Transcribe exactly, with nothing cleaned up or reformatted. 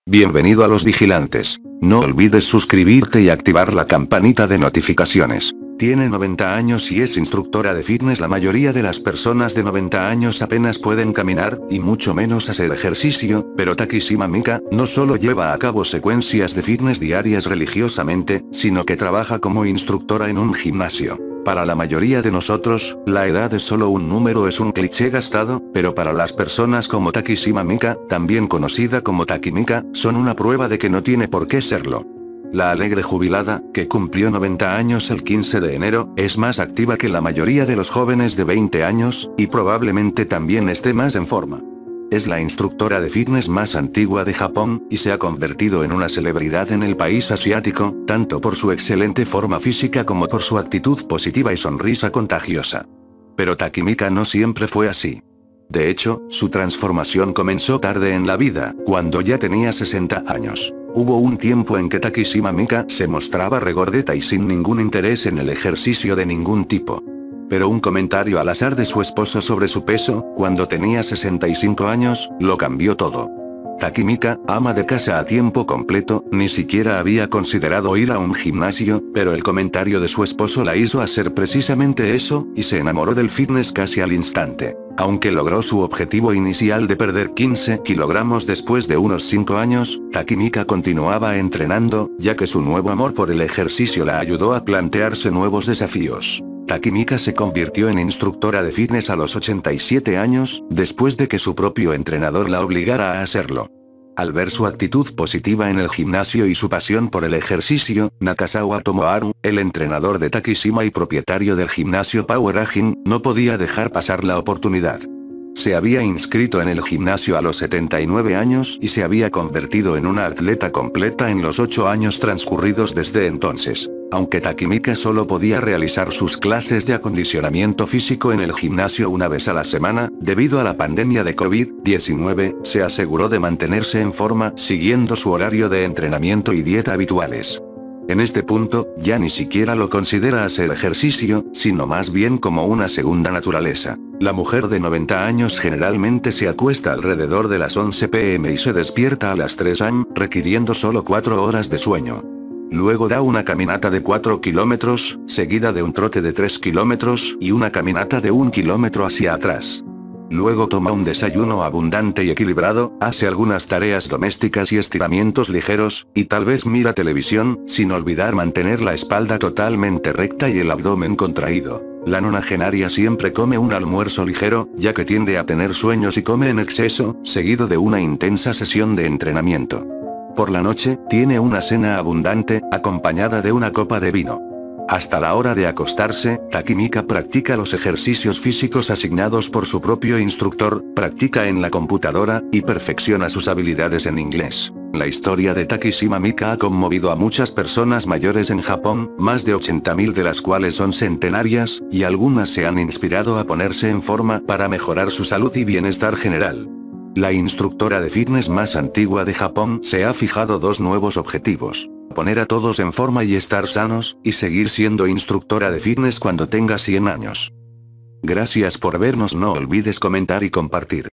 Bienvenido a Los Vigilantes. No olvides suscribirte y activar la campanita de notificaciones. Tiene noventa años y es instructora de fitness. La mayoría de las personas de noventa años apenas pueden caminar, y mucho menos hacer ejercicio, pero Takishima Mika no solo lleva a cabo secuencias de fitness diarias religiosamente, sino que trabaja como instructora en un gimnasio. Para la mayoría de nosotros, la edad es solo un número, es un cliché gastado, pero para las personas como Takishima Mika, también conocida como Takimika, son una prueba de que no tiene por qué serlo. La alegre jubilada, que cumplió noventa años el quince de enero, es más activa que la mayoría de los jóvenes de veinte años, y probablemente también esté más en forma. Es la instructora de fitness más antigua de Japón, y se ha convertido en una celebridad en el país asiático, tanto por su excelente forma física como por su actitud positiva y sonrisa contagiosa. Pero Takimika no siempre fue así. De hecho, su transformación comenzó tarde en la vida, cuando ya tenía sesenta años. Hubo un tiempo en que Takishima Mika se mostraba regordeta y sin ningún interés en el ejercicio de ningún tipo. Pero un comentario al azar de su esposo sobre su peso, cuando tenía sesenta y cinco años, lo cambió todo. Takimika, ama de casa a tiempo completo, ni siquiera había considerado ir a un gimnasio, pero el comentario de su esposo la hizo hacer precisamente eso, y se enamoró del fitness casi al instante. Aunque logró su objetivo inicial de perder quince kilogramos después de unos cinco años, Takimika continuaba entrenando, ya que su nuevo amor por el ejercicio la ayudó a plantearse nuevos desafíos. Takimika se convirtió en instructora de fitness a los ochenta y siete años, después de que su propio entrenador la obligara a hacerlo. Al ver su actitud positiva en el gimnasio y su pasión por el ejercicio, Nakazawa Tomoharu, el entrenador de Takishima y propietario del gimnasio Power Agin, no podía dejar pasar la oportunidad. Se había inscrito en el gimnasio a los setenta y nueve años y se había convertido en una atleta completa en los ocho años transcurridos desde entonces. Aunque Takimika solo podía realizar sus clases de acondicionamiento físico en el gimnasio una vez a la semana, debido a la pandemia de COVID diecinueve, se aseguró de mantenerse en forma siguiendo su horario de entrenamiento y dieta habituales. En este punto, ya ni siquiera lo considera hacer ejercicio, sino más bien como una segunda naturaleza. La mujer de noventa años generalmente se acuesta alrededor de las once pe eme y se despierta a las tres a eme, requiriendo solo cuatro horas de sueño. Luego da una caminata de cuatro kilómetros, seguida de un trote de tres kilómetros y una caminata de un kilómetro hacia atrás. Luego toma un desayuno abundante y equilibrado, hace algunas tareas domésticas y estiramientos ligeros, y tal vez mira televisión, sin olvidar mantener la espalda totalmente recta y el abdomen contraído. La nonagenaria siempre come un almuerzo ligero, ya que tiende a tener sueños y come en exceso, seguido de una intensa sesión de entrenamiento. Por la noche, tiene una cena abundante, acompañada de una copa de vino. Hasta la hora de acostarse, Takimika practica los ejercicios físicos asignados por su propio instructor, practica en la computadora, y perfecciona sus habilidades en inglés. La historia de Takishima Mika ha conmovido a muchas personas mayores en Japón, más de ochenta mil de las cuales son centenarias, y algunas se han inspirado a ponerse en forma para mejorar su salud y bienestar general. La instructora de fitness más antigua de Japón se ha fijado dos nuevos objetivos: poner a todos en forma y estar sanos, y seguir siendo instructora de fitness cuando tenga cien años. Gracias por vernos, no olvides comentar y compartir.